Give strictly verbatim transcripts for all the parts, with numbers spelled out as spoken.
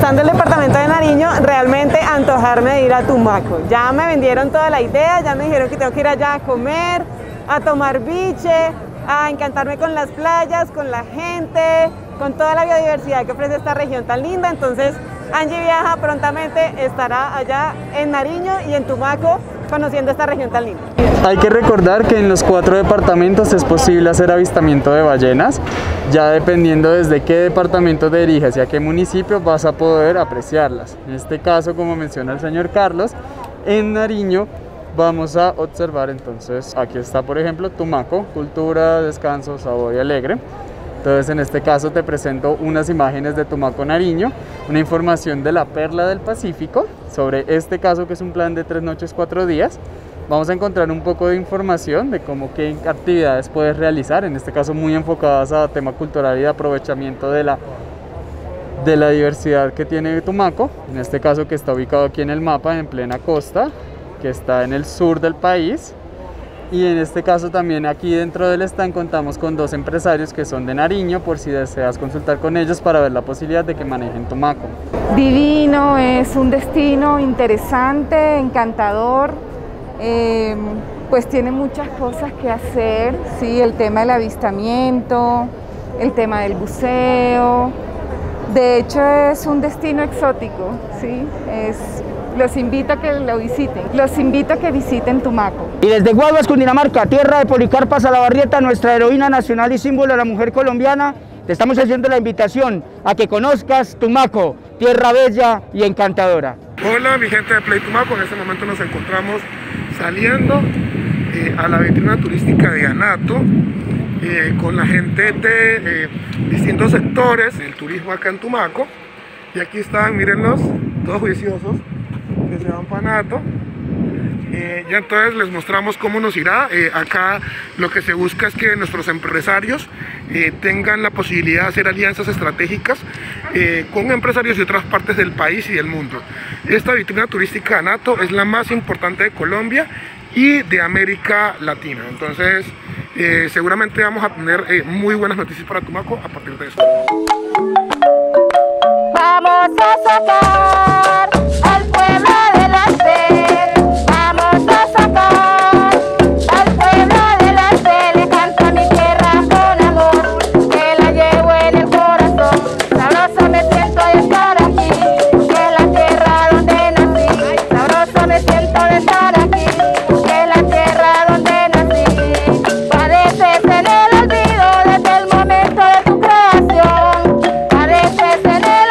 Estando en el departamento de Nariño, realmente antojarme de ir a Tumaco. Ya me vendieron toda la idea, ya me dijeron que tengo que ir allá a comer, a tomar biche, a encantarme con las playas, con la gente, con toda la biodiversidad que ofrece esta región tan linda. Entonces, Angie Viaja prontamente estará allá en Nariño y en Tumaco conociendo esta región tan linda. Hay que recordar que en los cuatro departamentos es posible hacer avistamiento de ballenas, ya dependiendo desde qué departamento te dirijas y a qué municipio vas a poder apreciarlas. En este caso, como menciona el señor Carlos, en Nariño vamos a observar entonces, aquí está por ejemplo Tumaco, cultura, descanso, sabor y alegre. Entonces en este caso te presento unas imágenes de Tumaco, Nariño, una información de la Perla del Pacífico sobre este caso que es un plan de tres noches, cuatro días. Vamos a encontrar un poco de información de cómo qué actividades puedes realizar, en este caso muy enfocadas a tema cultural y de aprovechamiento de la, de la diversidad que tiene Tumaco, en este caso que está ubicado aquí en el mapa, en plena costa, que está en el sur del país. Y en este caso también aquí dentro del stand contamos con dos empresarios que son de Nariño, por si deseas consultar con ellos para ver la posibilidad de que manejen Tumaco. Divino, es un destino interesante, encantador, eh, pues tiene muchas cosas que hacer, ¿sí? El tema del avistamiento, el tema del buceo, de hecho es un destino exótico, ¿sí? Es, los invito a que lo visiten, los invito a que visiten Tumaco. Y desde Guaguas, Cundinamarca, tierra de Policarpa Salabarrieta, nuestra heroína nacional y símbolo de la mujer colombiana, te estamos haciendo la invitación a que conozcas Tumaco, tierra bella y encantadora. Hola mi gente de Play Tumaco, en este momento nos encontramos saliendo eh, a la vitrina turística de Anato, eh, con la gente de eh, distintos sectores del turismo acá en Tumaco. Y aquí están, mírenlos, todos juiciosos, que se van para Anato. Eh, ya entonces les mostramos cómo nos irá. Eh, acá lo que se busca es que nuestros empresarios eh, tengan la posibilidad de hacer alianzas estratégicas eh, con empresarios de otras partes del país y del mundo. Esta vitrina turística Anato es la más importante de Colombia y de América Latina. Entonces eh, seguramente vamos a tener eh, muy buenas noticias para Tumaco a partir de eso. Vamos a sacar al pueblo adelante, vamos a sacar al pueblo adelante, le canto a mi tierra con amor, que la llevo en el corazón, sabroso me siento de estar aquí, que es la tierra donde nací, sabroso me siento de estar aquí, que es la tierra donde nací, padeces en el olvido desde el momento de tu creación, padeces en el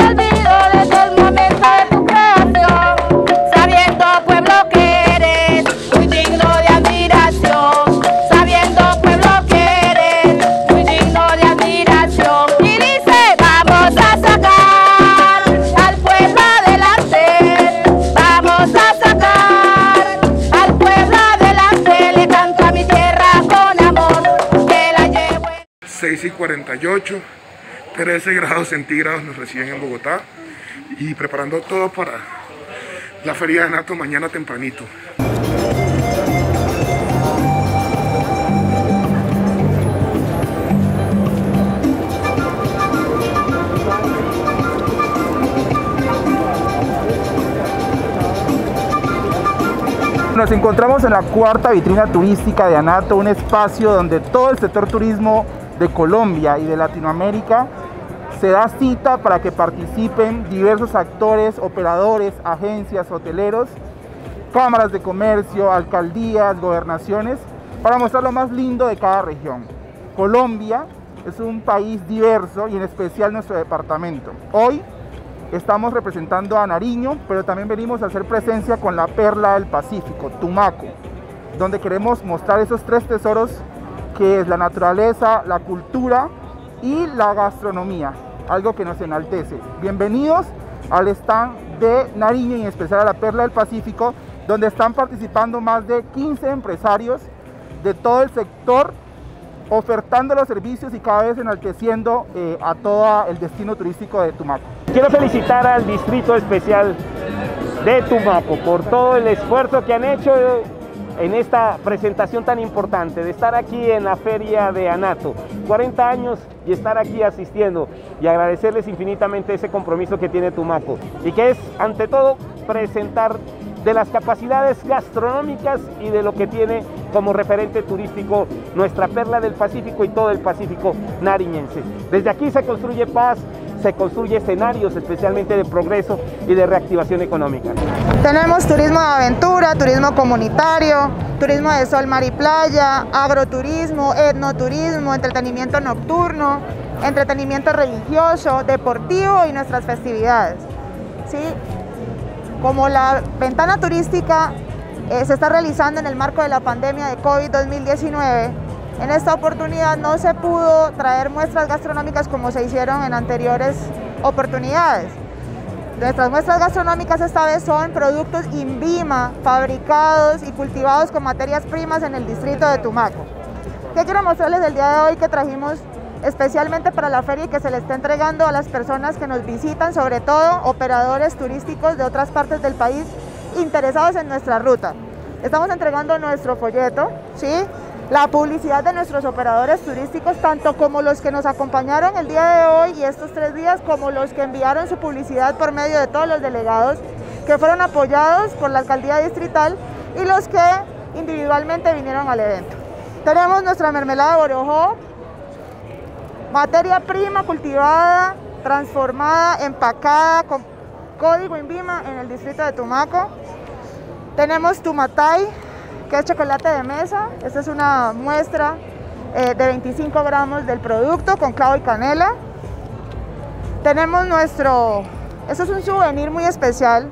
seis y cuarenta y ocho, trece grados centígrados nos reciben en Bogotá y preparando todo para la feria de Anato mañana tempranito. Nos encontramos en la cuarta vitrina turística de Anato, un espacio donde todo el sector turismo de Colombia y de Latinoamérica se da cita para que participen diversos actores, operadores, agencias, hoteleros, cámaras de comercio, alcaldías, gobernaciones, para mostrar lo más lindo de cada región. Colombia es un país diverso y en especial nuestro departamento. Hoy estamos representando a Nariño, pero también venimos a hacer presencia con la Perla del Pacífico, Tumaco, donde queremos mostrar esos tres tesoros que es la naturaleza, la cultura y la gastronomía, algo que nos enaltece. Bienvenidos al stand de Nariño y en especial a la Perla del Pacífico, donde están participando más de quince empresarios de todo el sector, ofertando los servicios y cada vez enalteciendo eh, a todo el destino turístico de Tumaco. Quiero felicitar al Distrito Especial de Tumaco por todo el esfuerzo que han hecho en esta presentación tan importante, de estar aquí en la feria de Anato, cuarenta años y estar aquí asistiendo, y agradecerles infinitamente ese compromiso que tiene Tumaco, y que es, ante todo, presentar de las capacidades gastronómicas y de lo que tiene como referente turístico nuestra perla del Pacífico y todo el Pacífico nariñense. Desde aquí se construye paz, se construye escenarios especialmente de progreso y de reactivación económica. Tenemos turismo de aventura, turismo comunitario, turismo de sol, mar y playa, agroturismo, etnoturismo, entretenimiento nocturno, entretenimiento religioso, deportivo y nuestras festividades. ¿Sí? Como la ventana turística eh, se está realizando en el marco de la pandemia de COVID dos mil diecinueve, en esta oportunidad no se pudo traer muestras gastronómicas como se hicieron en anteriores oportunidades. Nuestras muestras gastronómicas esta vez son productos INVIMA, fabricados y cultivados con materias primas en el distrito de Tumaco. ¿Qué quiero mostrarles el día de hoy que trajimos especialmente para la feria y que se le está entregando a las personas que nos visitan, sobre todo operadores turísticos de otras partes del país interesados en nuestra ruta? Estamos entregando nuestro folleto, ¿sí? La publicidad de nuestros operadores turísticos, tanto como los que nos acompañaron el día de hoy y estos tres días, como los que enviaron su publicidad por medio de todos los delegados que fueron apoyados por la alcaldía distrital y los que individualmente vinieron al evento. Tenemos nuestra mermelada de borojó, materia prima cultivada, transformada, empacada con código INVIMA en el distrito de Tumaco. Tenemos Tumatay, que es chocolate de mesa. Esta es una muestra eh, de veinticinco gramos del producto con clavo y canela. Tenemos nuestro, esto es un souvenir muy especial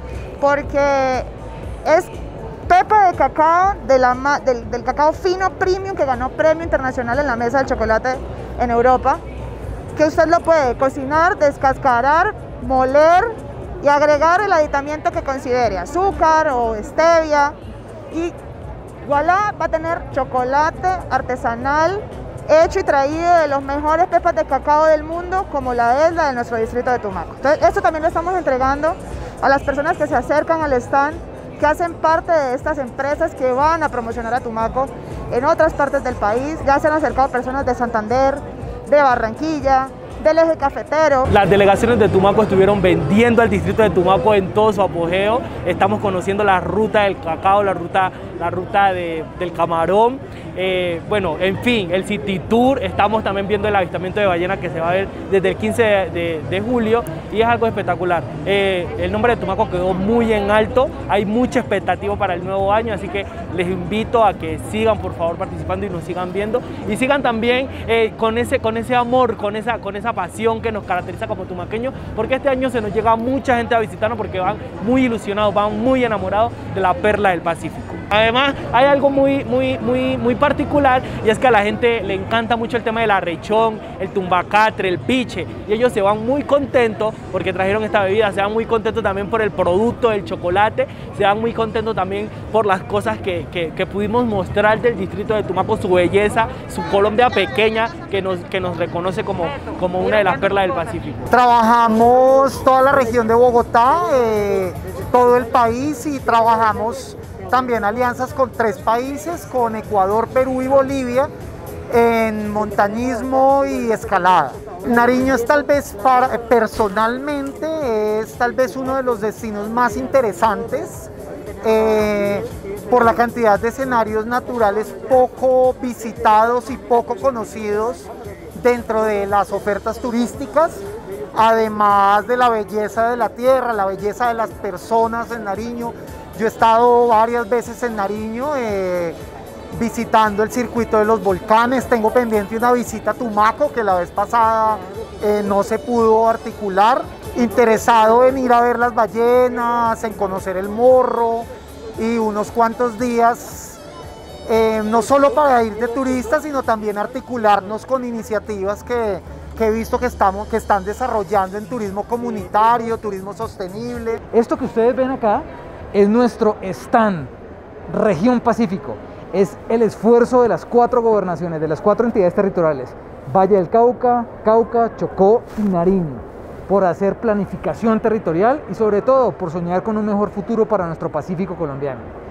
porque es pepa de cacao, de la, del, del cacao fino premium que ganó premio internacional en la mesa del chocolate en Europa, que usted lo puede cocinar, descascarar, moler y agregar el aditamiento que considere, azúcar o stevia, y voilà, va a tener chocolate artesanal hecho y traído de los mejores pepas de cacao del mundo, como la es la de nuestro distrito de Tumaco. Entonces, esto también lo estamos entregando a las personas que se acercan al stand, que hacen parte de estas empresas que van a promocionar a Tumaco en otras partes del país. Ya se han acercado personas de Santander, de Barranquilla, del eje cafetero. Las delegaciones de Tumaco estuvieron vendiendo al distrito de Tumaco en todo su apogeo. Estamos conociendo la ruta del cacao, la ruta, la ruta de, del camarón. Eh, bueno, en fin, el City Tour. Estamos también viendo el avistamiento de ballena que se va a ver desde el quince de, de, de julio y es algo espectacular. Eh, el nombre de Tumaco quedó muy en alto. Hay mucha expectativa para el nuevo año, así que les invito a que sigan por favor participando y nos sigan viendo y sigan también eh, con, ese, con ese amor, con esa, con esa pasión que nos caracteriza como tumaqueños, porque este año se nos llega mucha gente a visitarnos porque van muy ilusionados, van muy enamorados de la perla del Pacífico. Además, hay algo muy, muy, muy, muy particular y es que a la gente le encanta mucho el tema del arrechón, el tumbacatre, el piche, y ellos se van muy contentos porque trajeron esta bebida, se van muy contentos también por el producto del chocolate, se van muy contentos también por las cosas que, que, que pudimos mostrar del distrito de Tumaco, su belleza, su Colombia pequeña que nos, que nos reconoce como, como una de las perlas del Pacífico. Trabajamos toda la región de Bogotá, eh, todo el país, y trabajamos también alianzas con tres países, con Ecuador, Perú y Bolivia, en montañismo y escalada. Nariño es tal vez, para, personalmente, es tal vez uno de los destinos más interesantes eh, por la cantidad de escenarios naturales poco visitados y poco conocidos dentro de las ofertas turísticas, además de la belleza de la tierra, la belleza de las personas en Nariño. Yo he estado varias veces en Nariño eh, visitando el circuito de los volcanes. Tengo pendiente una visita a Tumaco que la vez pasada eh, no se pudo articular. Interesado en ir a ver las ballenas, en conocer el morro y unos cuantos días eh, no solo para ir de turistas, sino también articularnos con iniciativas que, que he visto que, estamos, que están desarrollando en turismo comunitario, turismo sostenible. Esto que ustedes ven acá es nuestro stand Región Pacífico. Es el esfuerzo de las cuatro gobernaciones, de las cuatro entidades territoriales, Valle del Cauca, Cauca, Chocó y Nariño, por hacer planificación territorial y sobre todo por soñar con un mejor futuro para nuestro Pacífico colombiano.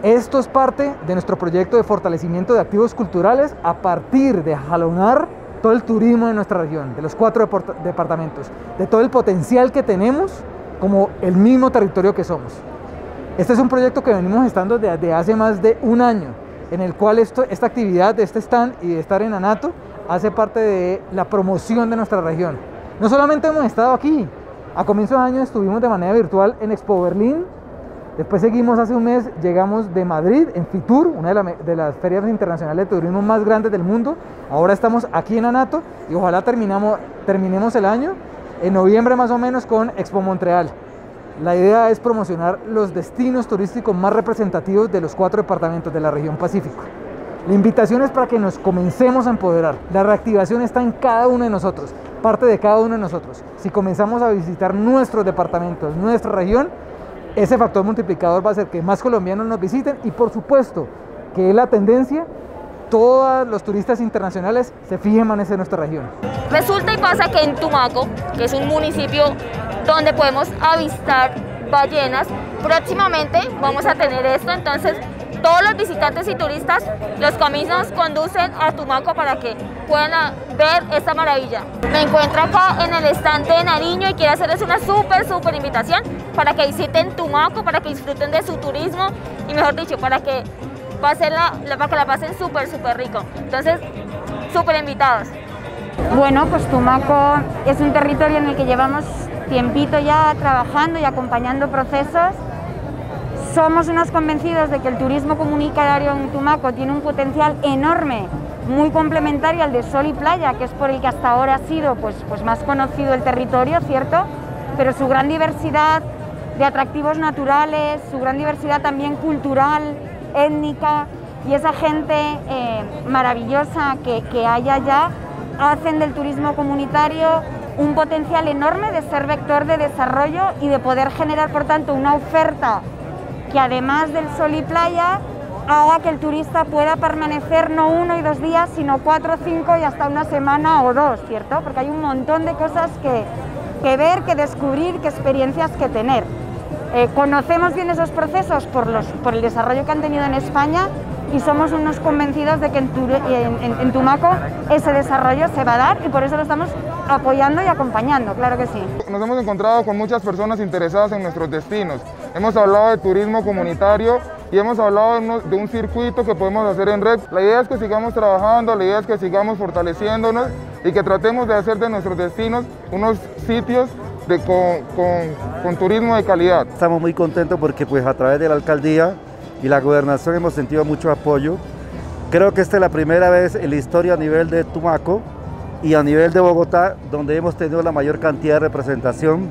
Esto es parte de nuestro proyecto de fortalecimiento de activos culturales a partir de jalonar todo el turismo de nuestra región, de los cuatro departamentos, de todo el potencial que tenemos como el mismo territorio que somos. Este es un proyecto que venimos estando desde hace más de un año, en el cual esto, esta actividad de este stand y de estar en Anato hace parte de la promoción de nuestra región. No solamente hemos estado aquí, a comienzos de año estuvimos de manera virtual en Expo Berlín. Después seguimos hace un mes, llegamos de Madrid, en Fitur, una de, la, de las ferias internacionales de turismo más grandes del mundo. Ahora estamos aquí en Anato y ojalá terminamos, terminemos el año en noviembre más o menos con Expo Montreal. La idea es promocionar los destinos turísticos más representativos de los cuatro departamentos de la región Pacífico. La invitación es para que nos comencemos a empoderar. La reactivación está en cada uno de nosotros, parte de cada uno de nosotros. Si comenzamos a visitar nuestros departamentos, nuestra región, ese factor multiplicador va a hacer que más colombianos nos visiten y por supuesto que es la tendencia, todos los turistas internacionales se fijen más en nuestra región. Resulta y pasa que en Tumaco, que es un municipio donde podemos avistar ballenas, próximamente vamos a tener esto, entonces todos los visitantes y turistas, los caminos conducen a Tumaco para que puedan ver esta maravilla. Me encuentro acá en el estante de Nariño y quiero hacerles una súper, súper invitación para que visiten Tumaco, para que disfruten de su turismo y mejor dicho, para que, pasen la, para que la pasen súper, súper rico. Entonces, súper invitados. Bueno, pues Tumaco es un territorio en el que llevamos tiempito ya trabajando y acompañando procesos. Somos unos convencidos de que el turismo comunitario en Tumaco tiene un potencial enorme, muy complementario al de sol y playa, que es por el que hasta ahora ha sido pues, pues más conocido el territorio, ¿cierto? Pero su gran diversidad de atractivos naturales, su gran diversidad también cultural, étnica, y esa gente eh, maravillosa que, que hay allá, hacen del turismo comunitario un potencial enorme de ser vector de desarrollo y de poder generar, por tanto, una oferta que además del sol y playa haga que el turista pueda permanecer no uno y dos días, sino cuatro, cinco y hasta una semana o dos, ¿cierto? Porque hay un montón de cosas que, que ver, que descubrir, que experiencias que tener. Eh, conocemos bien esos procesos por, los, por el desarrollo que han tenido en España y somos unos convencidos de que en, en, en, en Tumaco ese desarrollo se va a dar y por eso lo estamos apoyando y acompañando, claro que sí. Nos hemos encontrado con muchas personas interesadas en nuestros destinos. Hemos hablado de turismo comunitario y hemos hablado de un circuito que podemos hacer en red. La idea es que sigamos trabajando, la idea es que sigamos fortaleciéndonos y que tratemos de hacer de nuestros destinos unos sitios de, con, con, con turismo de calidad. Estamos muy contentos porque pues, a través de la alcaldía y la gobernación hemos sentido mucho apoyo. Creo que esta es la primera vez en la historia a nivel de Tumaco y a nivel de Bogotá donde hemos tenido la mayor cantidad de representación.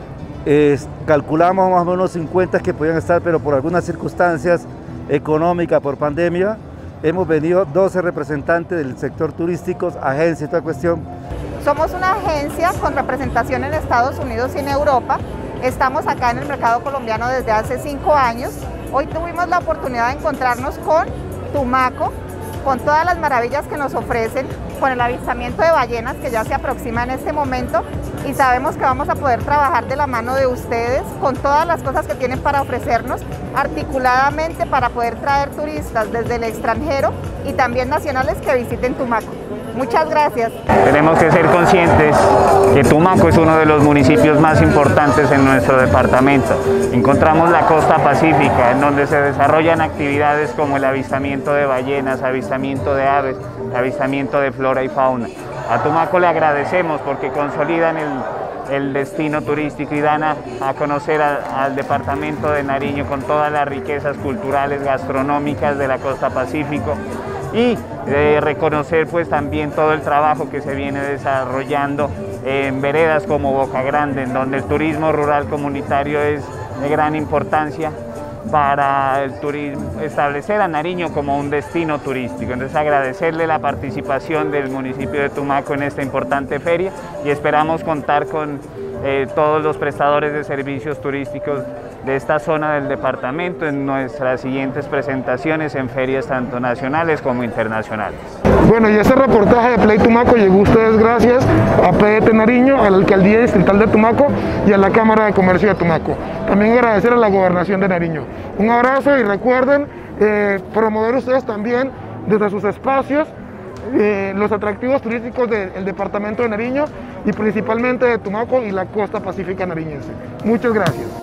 Eh, calculamos más o menos cincuenta que podían estar, pero por algunas circunstancias económicas, por pandemia, hemos venido doce representantes del sector turístico, agencias y toda cuestión. Somos una agencia con representación en Estados Unidos y en Europa. Estamos acá en el mercado colombiano desde hace cinco años. Hoy tuvimos la oportunidad de encontrarnos con Tumaco, con todas las maravillas que nos ofrecen, con el avistamiento de ballenas que ya se aproxima en este momento y sabemos que vamos a poder trabajar de la mano de ustedes con todas las cosas que tienen para ofrecernos articuladamente para poder traer turistas desde el extranjero y también nacionales que visiten Tumaco. Muchas gracias. Tenemos que ser conscientes que Tumaco es uno de los municipios más importantes en nuestro departamento. Encontramos la costa pacífica, en donde se desarrollan actividades como el avistamiento de ballenas, avistamiento de aves, avistamiento de flora y fauna. A Tumaco le agradecemos porque consolidan el, el destino turístico y dan a, a conocer a, al departamento de Nariño con todas las riquezas culturales, gastronómicas de la costa pacífico. Y de reconocer pues también todo el trabajo que se viene desarrollando en veredas como Boca Grande, en donde el turismo rural comunitario es de gran importancia para el turismo, establecer a Nariño como un destino turístico. Entonces agradecerle la participación del municipio de Tumaco en esta importante feria y esperamos contar con eh, todos los prestadores de servicios turísticos de esta zona del departamento en nuestras siguientes presentaciones en ferias tanto nacionales como internacionales. Bueno, y este reportaje de Play Tumaco llegó a ustedes gracias a P D T Nariño, a la Alcaldía Distrital de Tumaco y a la Cámara de Comercio de Tumaco. También agradecer a la Gobernación de Nariño. Un abrazo y recuerden eh, promover ustedes también desde sus espacios eh, los atractivos turísticos del departamento de Nariño y principalmente de Tumaco y la costa pacífica nariñense. Muchas gracias.